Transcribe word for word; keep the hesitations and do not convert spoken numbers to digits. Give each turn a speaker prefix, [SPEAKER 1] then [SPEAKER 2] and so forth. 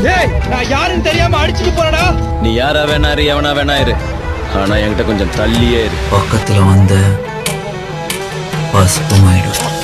[SPEAKER 1] ஏய் நான் யாருன்னு தெரியாம அடிச்சிட்டு போறடா.
[SPEAKER 2] நீ யாரா வேணா இரு, எவனா வேணா இரு, ஆனா என்கிட்ட கொஞ்சம் தள்ளியே இரு.
[SPEAKER 3] பக்கத்துல வந்து பசுமாயிடும்.